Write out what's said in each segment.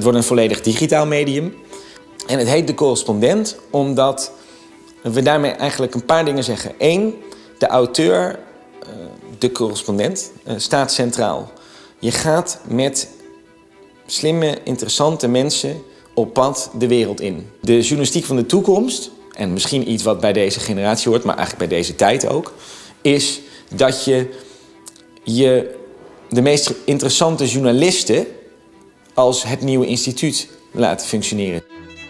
Het wordt een volledig digitaal medium. En het heet De Correspondent omdat we daarmee eigenlijk een paar dingen zeggen. 1, de auteur, de correspondent, staat centraal. Je gaat met slimme, interessante mensen op pad de wereld in. De journalistiek van de toekomst, en misschien iets wat bij deze generatie hoort, maar eigenlijk bij deze tijd ook, is dat je de meest interessante journalisten als het nieuwe instituut laat functioneren.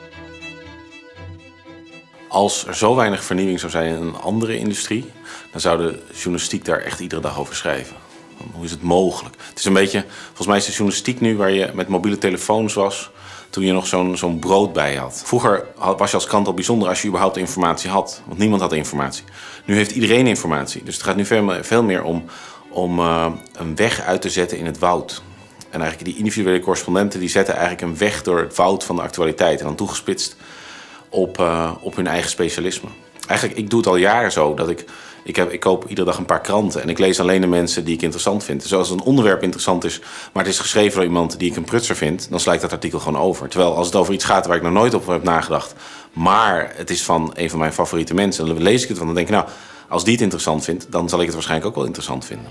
Als er zo weinig vernieuwing zou zijn in een andere industrie, dan zou de journalistiek daar echt iedere dag over schrijven. Hoe is het mogelijk? Het is een beetje, volgens mij is de journalistiek nu waar je met mobiele telefoons was, toen je nog zo'n brood bij had. Vroeger was je als krant al bijzonder als je überhaupt informatie had, want niemand had informatie. Nu heeft iedereen informatie, dus het gaat nu veel meer om een weg uit te zetten in het woud. En eigenlijk die individuele correspondenten die zetten eigenlijk een weg door het woud van de actualiteit en dan toegespitst op hun eigen specialisme. Eigenlijk, ik doe het al jaren zo dat ik koop iedere dag een paar kranten en ik lees alleen de mensen die ik interessant vind. Dus als een onderwerp interessant is, maar het is geschreven door iemand die ik een prutser vind, dan sla ik dat artikel gewoon over. Terwijl als het over iets gaat waar ik nog nooit op heb nagedacht, maar het is van een van mijn favoriete mensen, dan lees ik het van, dan denk ik, nou, als die het interessant vindt, dan zal ik het waarschijnlijk ook wel interessant vinden.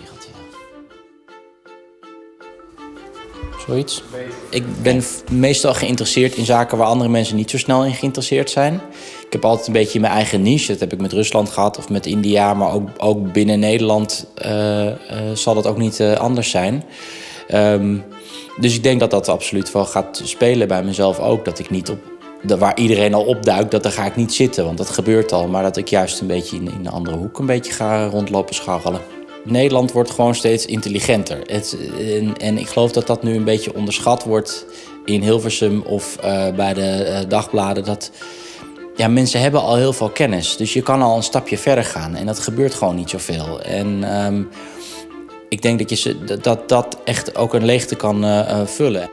Zoiets. Ik ben meestal geïnteresseerd in zaken waar andere mensen niet zo snel in geïnteresseerd zijn. Ik heb altijd een beetje mijn eigen niche. Dat heb ik met Rusland gehad of met India, maar ook binnen Nederland zal dat ook niet anders zijn. Dus ik denk dat dat absoluut wel gaat spelen bij mezelf ook. Dat ik niet waar iedereen al opduikt, daar ga ik niet zitten, want dat gebeurt al. Maar dat ik juist een beetje in een andere hoek een beetje ga rondlopen scharrelen. Nederland wordt gewoon steeds intelligenter. En ik geloof dat dat nu een beetje onderschat wordt in Hilversum of bij de dagbladen. Dat mensen hebben al heel veel kennis. Dus je kan al een stapje verder gaan. En dat gebeurt gewoon niet zoveel. En ik denk dat echt ook een leegte kan vullen.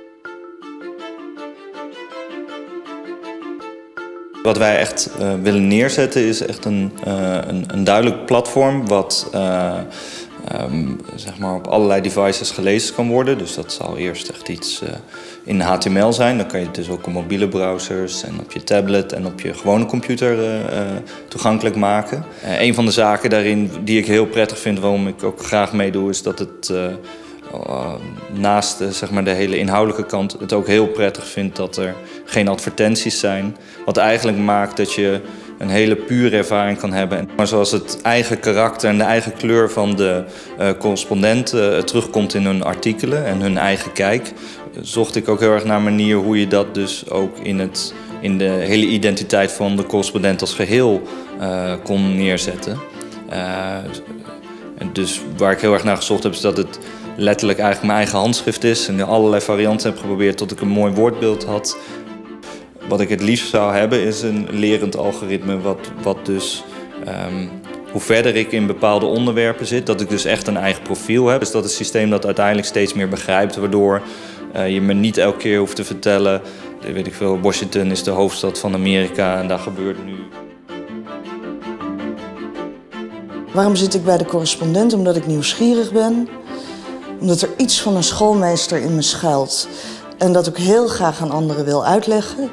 Wat wij echt willen neerzetten is echt een duidelijk platform wat zeg maar op allerlei devices gelezen kan worden. Dus dat zal eerst echt iets in HTML zijn. Dan kan je het dus ook op mobiele browsers en op je tablet en op je gewone computer toegankelijk maken. Een van de zaken daarin die ik heel prettig vind, waarom ik ook graag meedoe, is dat het naast zeg maar de hele inhoudelijke kant het ook heel prettig vindt dat er geen advertenties zijn. Wat eigenlijk maakt dat je een hele pure ervaring kan hebben. Maar zoals het eigen karakter en de eigen kleur van de correspondent terugkomt in hun artikelen en hun eigen kijk, zocht ik ook heel erg naar een manier hoe je dat dus ook in de hele identiteit van de correspondent als geheel kon neerzetten. En dus waar ik heel erg naar gezocht heb, is dat het letterlijk eigenlijk mijn eigen handschrift is en allerlei varianten heb geprobeerd tot ik een mooi woordbeeld had. Wat ik het liefst zou hebben is een lerend algoritme wat dus, hoe verder ik in bepaalde onderwerpen zit, dat ik dus echt een eigen profiel heb. Dus dat het systeem dat uiteindelijk steeds meer begrijpt, waardoor je me niet elke keer hoeft te vertellen, weet ik veel, Washington is de hoofdstad van Amerika en daar gebeurt nu. Waarom zit ik bij de correspondent? Omdat ik nieuwsgierig ben. Omdat er iets van een schoolmeester in me schuilt. En dat ik heel graag aan anderen wil uitleggen.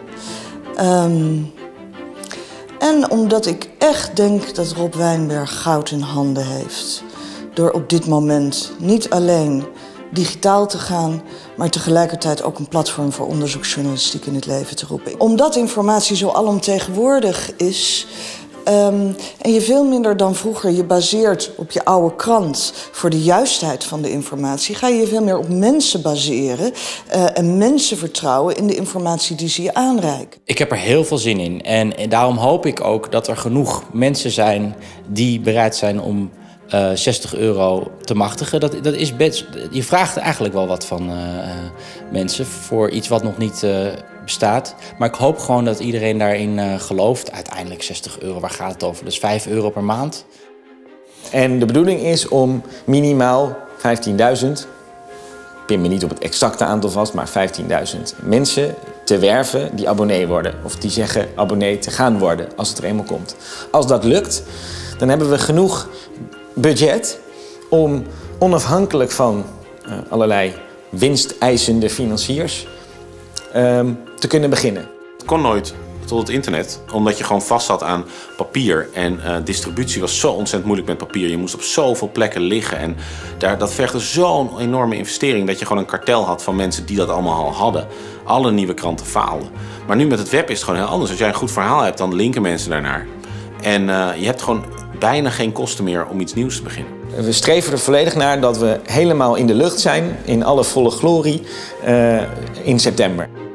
En omdat ik echt denk dat Rob Wijnberg goud in handen heeft. Door op dit moment niet alleen digitaal te gaan, maar tegelijkertijd ook een platform voor onderzoeksjournalistiek in het leven te roepen. Omdat informatie zo alomtegenwoordig is, en je veel minder dan vroeger je baseert op je oude krant voor de juistheid van de informatie, ga je je veel meer op mensen baseren en mensen vertrouwen in de informatie die ze je aanreiken. Ik heb er heel veel zin in en daarom hoop ik ook dat er genoeg mensen zijn die bereid zijn om €60 te machtigen. Dat is best, je vraagt eigenlijk wel wat van mensen voor iets wat nog niet bestaat. Maar ik hoop gewoon dat iedereen daarin gelooft. Uiteindelijk €60, waar gaat het over? Dat is €5 per maand. En de bedoeling is om minimaal 15.000, pin me niet op het exacte aantal vast, maar 15.000 mensen te werven die abonnee worden. Of die zeggen abonnee te gaan worden als het er eenmaal komt. Als dat lukt, dan hebben we genoeg budget om onafhankelijk van allerlei winsteisende financiers te kunnen beginnen. Het kon nooit tot het internet, omdat je gewoon vast zat aan papier. En distributie was zo ontzettend moeilijk met papier. Je moest op zoveel plekken liggen. En dat vergde zo'n enorme investering dat je gewoon een kartel had van mensen die dat allemaal al hadden. Alle nieuwe kranten faalden. Maar nu met het web is het gewoon heel anders. Als jij een goed verhaal hebt, dan linken mensen daarnaar. En je hebt gewoon bijna geen kosten meer om iets nieuws te beginnen. We streven er volledig naar dat we helemaal in de lucht zijn, in alle volle glorie, in september.